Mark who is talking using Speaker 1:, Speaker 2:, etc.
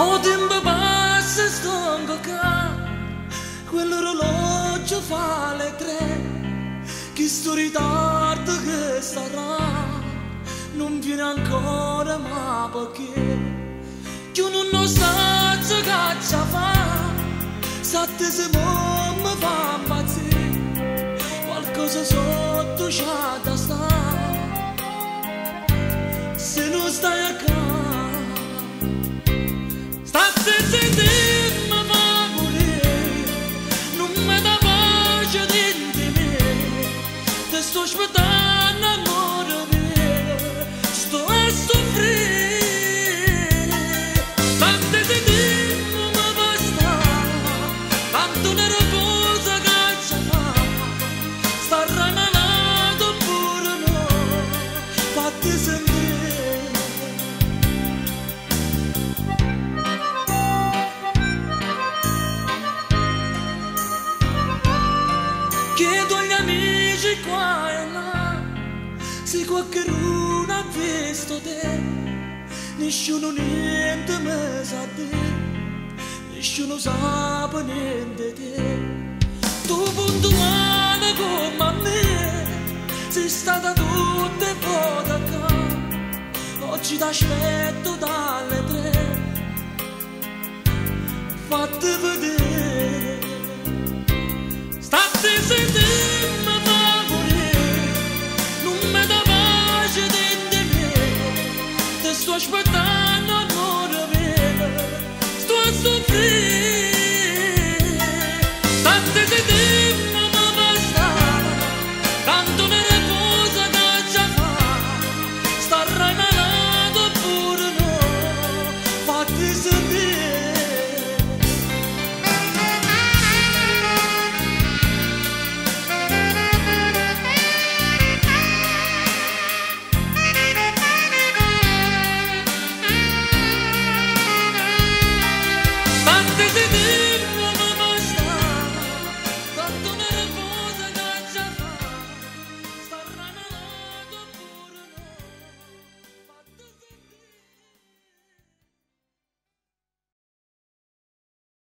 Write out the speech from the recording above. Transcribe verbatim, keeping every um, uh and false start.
Speaker 1: O tempo passa e sto ancora, quell'orologio fa le tre, che sto ritardo che sarà, non viene ancora ma perché, che non sa che caccia fa, sette se non mi fa impazzire, qualcosa sotto c'ha da sta, se non stai a casa. State zitti, mi fa morire, non mi dà pace dentro me, ti sto aspettando amore mio, sto a soffrire. State zitti, non mi basta, tanto nervosa che ci fa, starà malato pure no, fatti sentire. Chiedo agli amici qua e là, se qualcuno ha visto te, nessuno niente mi sa te, nessuno sa niente te. Tu puntuale come a me, sei stata tutte volte qua, oggi ti aspetto dalle tre, fatti vedere. State zitti, mi fa morire, non mi dà pace dentro me, ti sto aspettando amore mio, sto a soffrire. State zitti, non mi basta, tanto nervosa che già fa, starrai malato pure no, fatti sentire. This is